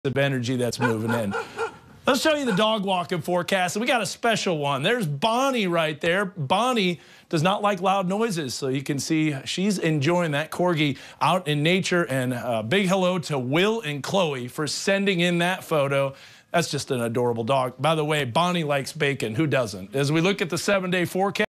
of energy that's moving in. Let's show you the dog walking forecast, and we got a special one. There's Bonnie right there. Bonnie does not like loud noises, so you can see she's enjoying that corgi out in nature. And a big hello to Will and Chloe for sending in that photo. That's just an adorable dog. By the way, Bonnie likes bacon. Who doesn't? As we look at the 7-day forecast,